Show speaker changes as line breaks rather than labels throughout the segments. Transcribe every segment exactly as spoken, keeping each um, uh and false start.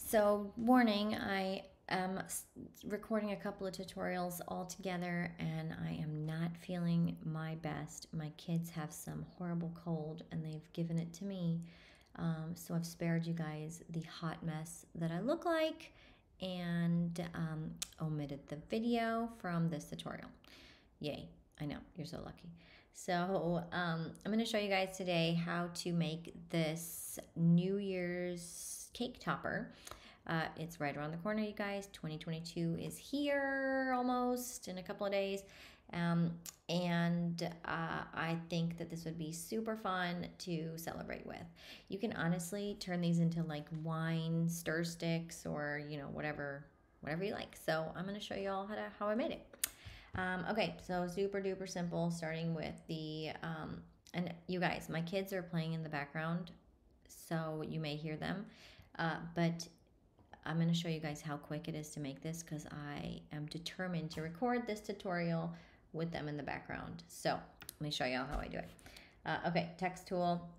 So, warning, I am recording a couple of tutorials all together and I am not feeling my best. My kids have some horrible cold and they've given it to me. Um, so I've spared you guys the hot mess that I look like and um, omitted the video from this tutorial. Yay, I know, you're so lucky. So um, I'm going to show you guys today how to make this New Year's cake topper. Uh, it's right around the corner, you guys. twenty twenty-two is here almost in a couple of days. Um, and uh, I think that this would be super fun to celebrate with. You can honestly turn these into like wine stir sticks or, you know, whatever, whatever you like. So I'm going to show you all how, to, how I made it. Um, okay, so super duper simple, starting with the, um, and you guys, my kids are playing in the background, so you may hear them, uh, but I'm going to show you guys how quick it is to make this because I am determined to record this tutorial with them in the background. So let me show you all how I do it. Uh, okay, text tool,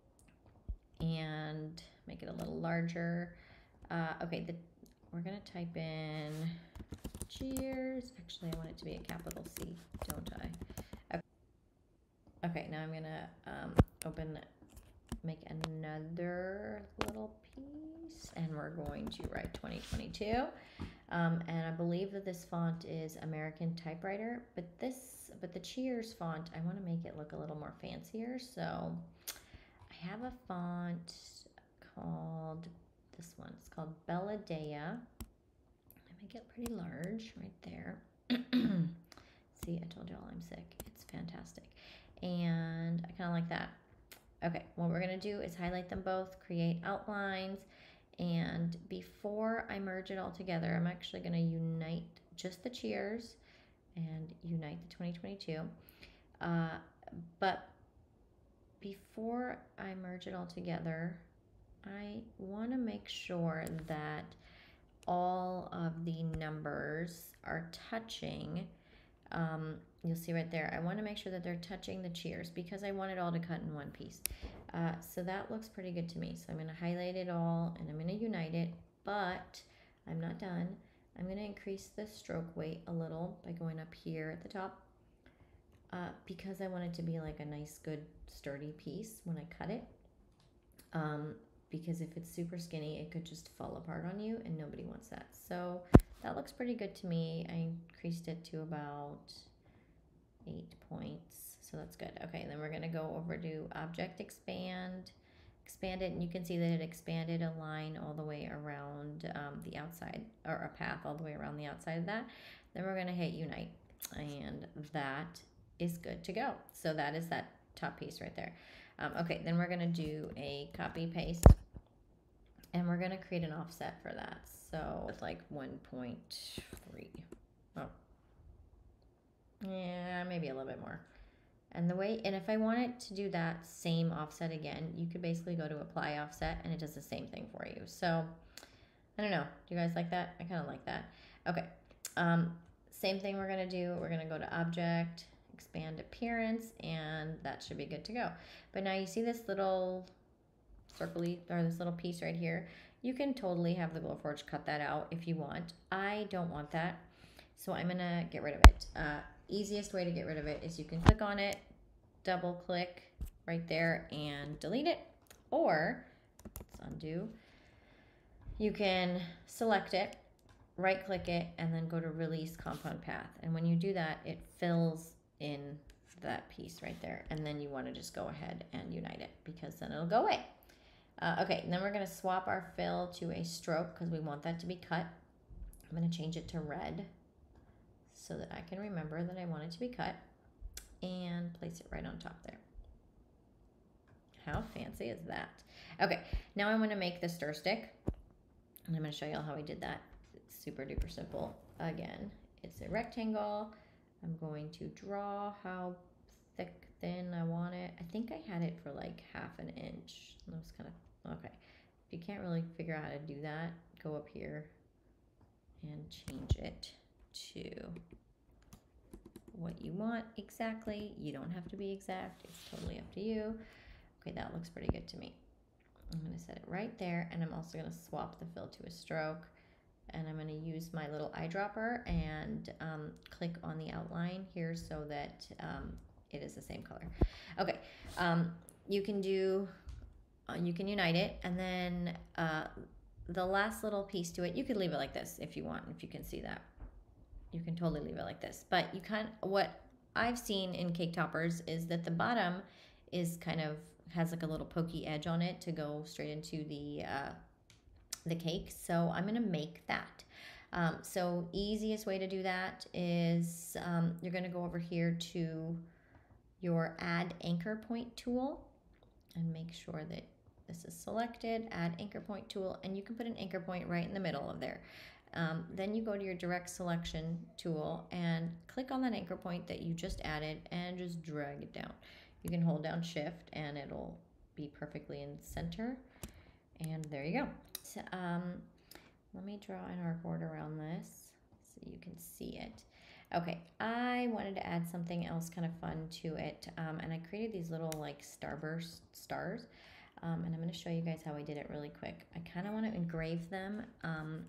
and make it a little larger. Uh, okay, the, we're going to type in cheers. Actually, I want it to be a capital C, don't I? Okay, okay now I'm going to um, open, make another little piece, and we're going to write twenty twenty-two. Um, and I believe that this font is American Typewriter, but this, but the Cheers font, I want to make it look a little more fancier. So I have a font called, this one, it's called Belladea. I make it pretty large right there. See, I told y'all I'm sick. It's fantastic. And I kind of like that. Okay, what we're going to do is highlight them both, create outlines, and before I merge it all together, I'm actually going to unite just the cheers and unite the twenty twenty-two. Uh, but before I merge it all together, I want to make sure that all of the numbers are touching. Um, you'll see right there, I want to make sure that they're touching the cheers because I want it all to cut in one piece. Uh, so that looks pretty good to me. So I'm going to highlight it all and I'm going to unite it, but I'm not done. I'm going to increase the stroke weight a little by going up here at the top uh, because I want it to be like a nice, good, sturdy piece when I cut it. Um, because if it's super skinny, it could just fall apart on you and nobody wants that. So that looks pretty good to me. I increased it to about eight points, so that's good. Okay, and then we're gonna go over to Object Expand, expand it, and you can see that it expanded a line all the way around um, the outside, or a path all the way around the outside of that. Then we're gonna hit Unite, and that is good to go. So that is that top piece right there. Um, okay, then we're gonna do a copy paste, and we're gonna create an offset for that. So it's like one point three. Oh, yeah, maybe a little bit more. And the way, and if I wanted to do that same offset again, you could basically go to apply offset and it does the same thing for you. So I don't know, do you guys like that? I kind of like that. Okay, um, same thing we're gonna do. We're gonna go to Object, expand appearance, and that should be good to go. But now you see this little circly, or this little piece right here. You can totally have the Glowforge cut that out if you want. I don't want that, so I'm gonna get rid of it. Uh, easiest way to get rid of it is you can click on it, double click right there and delete it, or let's undo. You can select it, right click it, and then go to release compound path. And when you do that, it fills in that piece right there. And then you want to just go ahead and unite it because then it'll go away. Uh, okay, and then we're going to swap our fill to a stroke because we want that to be cut. I'm going to change it to red so that I can remember that I want it to be cut and place it right on top there. How fancy is that? Okay, now I'm going to make the stir stick, and I'm going to show you all how I did that. It's super duper simple. Again, it's a rectangle. I'm going to draw how thick, thin I want it. I think I had it for like half an inch. That was kind of, okay. If you can't really figure out how to do that, go up here and change it to what you want exactly. You don't have to be exact. It's totally up to you. Okay, that looks pretty good to me. I'm going to set it right there, and I'm also going to swap the fill to a stroke, and I'm going to use my little eyedropper and um, click on the outline here so that um, it is the same color. Okay, um, you can do, uh, you can unite it, and then uh, the last little piece to it, you could leave it like this if you want, if you can see that. You can totally leave it like this, but you kind of, what I've seen in cake toppers is that the bottom is kind of has like a little pokey edge on it to go straight into the uh, the cake. So I'm gonna make that. Um, so easiest way to do that is um, you're gonna go over here to your add anchor point tool and make sure that this is selected, add anchor point tool, and you can put an anchor point right in the middle of there. Um, then you go to your direct selection tool and click on that anchor point that you just added and just drag it down. You can hold down shift and it'll be perfectly in center. And there you go. So, um, let me draw an artboard around this so you can see it. Okay, I wanted to add something else kind of fun to it. Um, and I created these little like starburst stars. Um, and I'm going to show you guys how I did it really quick. I kind of want to engrave them um,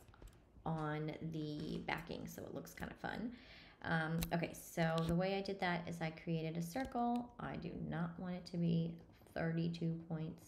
on the backing so it looks kind of fun. Um, okay, so the way I did that is I created a circle. I do not want it to be thirty-two points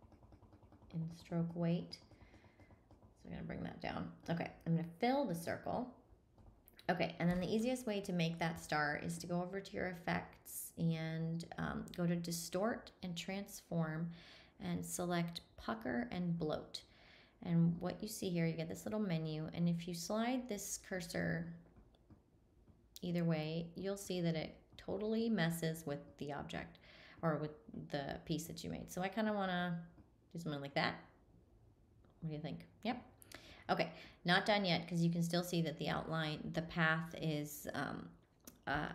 in stroke weight. So I'm going to bring that down. Okay, I'm going to fill the circle. Okay, and then the easiest way to make that star is to go over to your effects and um, go to distort and transform and select pucker and bloat. And what you see here, you get this little menu, and if you slide this cursor either way, you'll see that it totally messes with the object or with the piece that you made. So I kind of want to do something like that. What do you think? Yep. Okay, not done yet because you can still see that the outline, the path is um, uh,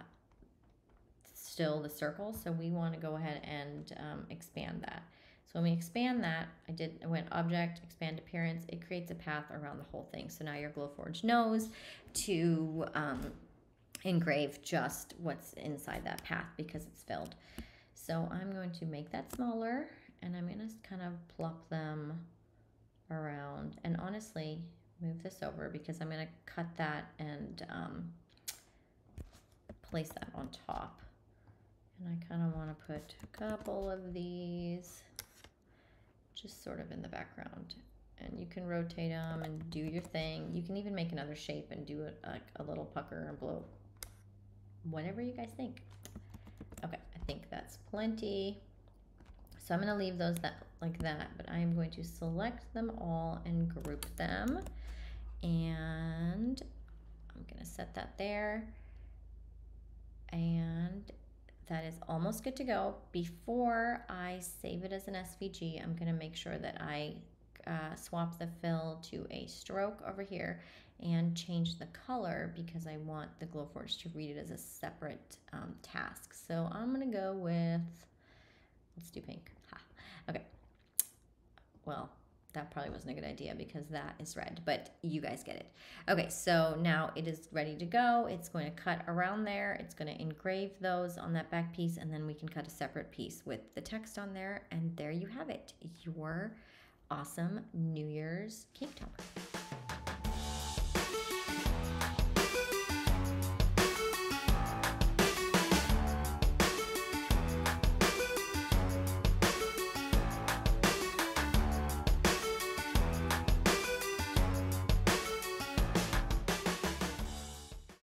still the circle. So we want to go ahead and um, expand that. So when we expand that, I did, I went object, expand appearance, it creates a path around the whole thing. So now your Glowforge knows to um, engrave just what's inside that path because it's filled. So I'm going to make that smaller and I'm going to kind of plop them around, and honestly move this over because I'm going to cut that and um, place that on top. And I kind of want to put a couple of these just sort of in the background, and you can rotate them and do your thing. You can even make another shape and do it like a little pucker and blow, whatever you guys think. Okay, I think that's plenty. So I'm going to leave those that like that, but I am going to select them all and group them. And I'm going to set that there. And that is almost good to go. Before I save it as an S V G, I'm going to make sure that I uh, swap the fill to a stroke over here and change the color because I want the Glowforge to read it as a separate um, task. So I'm going to go with, let's do pink. Ha. Okay. Well, that probably wasn't a good idea because that is red, but you guys get it. Okay, so now it is ready to go. It's going to cut around there. It's going to engrave those on that back piece, and then we can cut a separate piece with the text on there, and there you have it. Your awesome New Year's cake